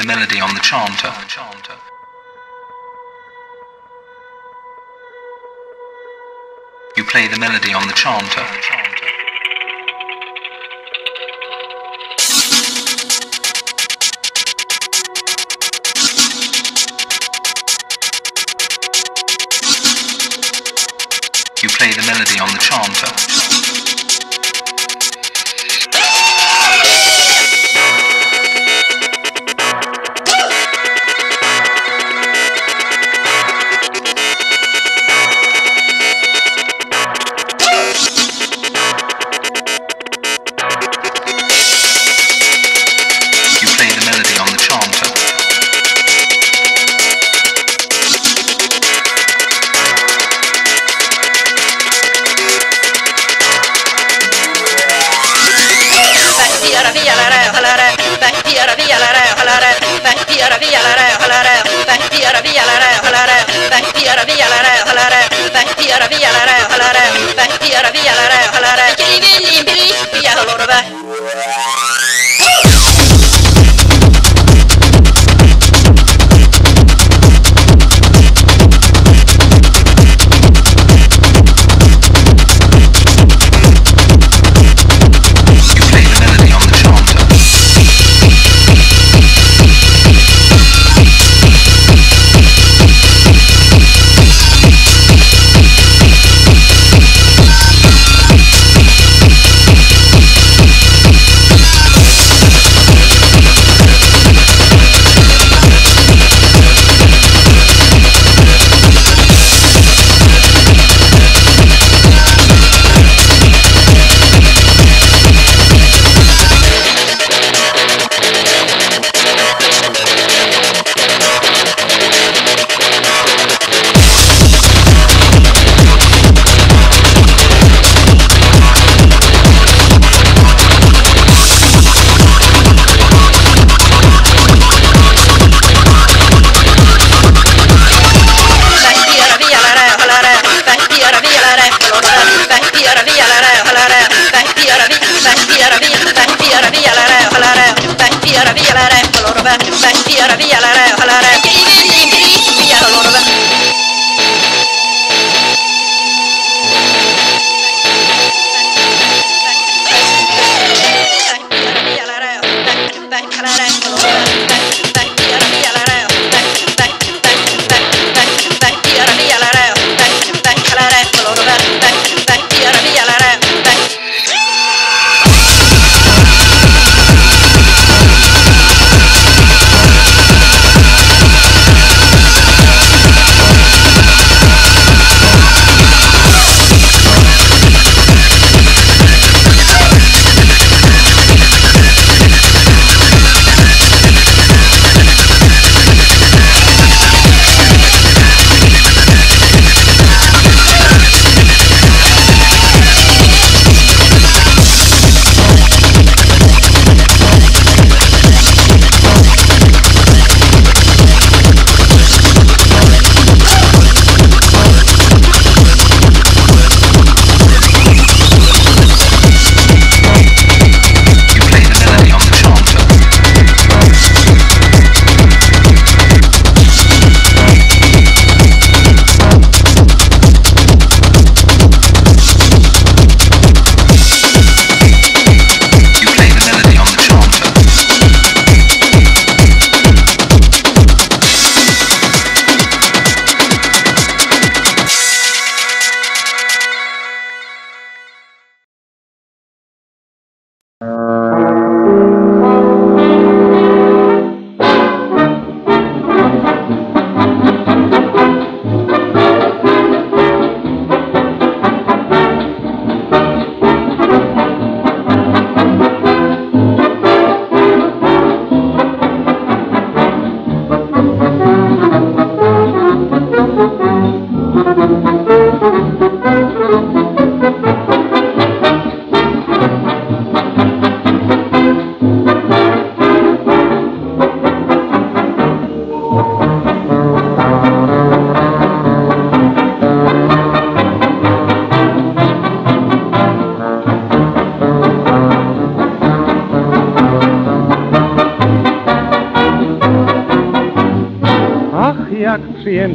melody on the chanter. You play the melody on the chanter. You play the melody on the chanter.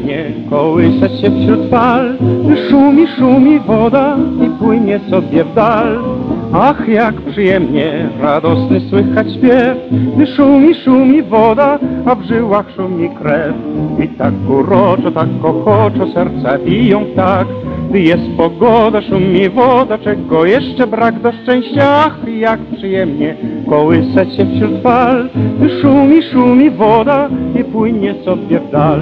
przyjemnie kołysać się wśród fal. Szumi, szumi woda i płynie sobie w dal. Ach, jak przyjemnie, radosny słychać śpiew, gdy szumi, szumi woda, a w żyłach szumi krew. I tak uroczo, tak ochoczo serca biją tak, gdy jest pogoda, szumi woda, czego jeszcze brak do szczęścia. Ach, jak przyjemnie kołysać się wśród fal, gdy szumi, szumi woda i płynie sobie w dal.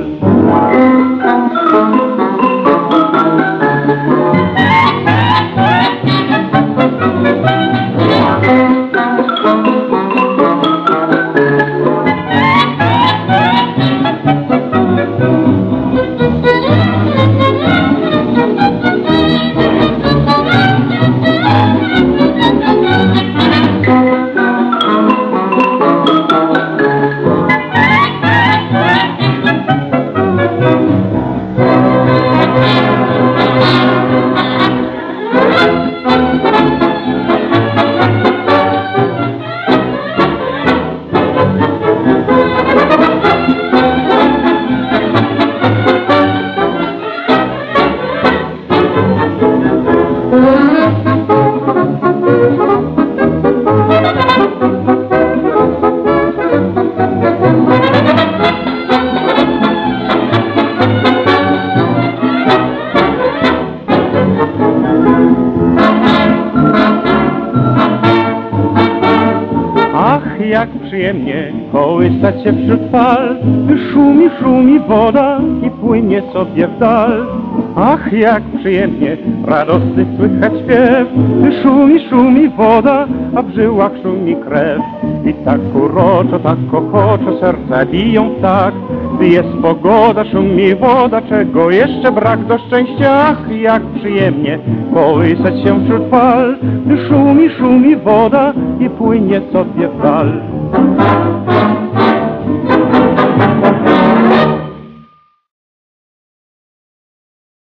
Jak przyjemnie kołysać się wśród fal, szumi, szumi woda i płynie sobie w dal. Ach, jak przyjemnie, radosny słychać śpiew, szumi, szumi woda, a w żyłach szumi krew. I tak uroczo, tak ochoczo serca biją tak, gdy jest pogoda, szumi woda, czego jeszcze brak do szczęścia. Ach, jak przyjemnie kołysać się wśród fal, szumi, szumi woda i płynie sobie w dal.